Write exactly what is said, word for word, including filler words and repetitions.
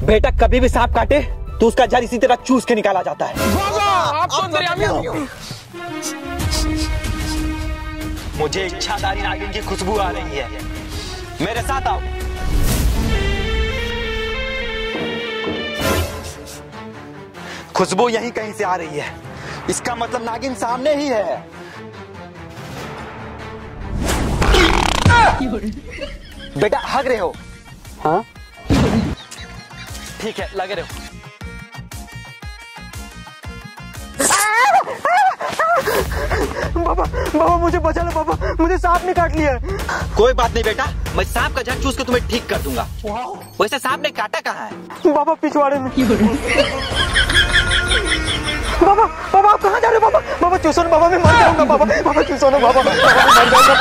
बेटा कभी भी सांप काटे तो उसका जहर इसी तरह चूस के निकाला जाता है। बाबा आप तो अंतर्यामी हो। मुझे इच्छाधारी नागिन की खुशबू आ रही है, मेरे साथ आओ। खुशबू यहीं कहीं से आ रही है, इसका मतलब नागिन सामने ही है। बेटा हग रहे हो? हाँ ठीक है, लगे रहो। बाबा बाबा मुझे बचा लो बाबा, मुझे सांप ने काट लिया। कोई बात नहीं बेटा, मैं सांप का जहर चूस के तुम्हें ठीक कर दूंगा। वैसे सांप ने काटा कहाँ है? बाबा पिछवाड़े में। बाबा बाबा आप कहाँ जा रहे हो? बाबा बाबा चूसो ना बाबा, मैं मर जाऊंगा। बाबा बाबा चूसो ना बाबा, बाबा मैं मर जाऊंगा।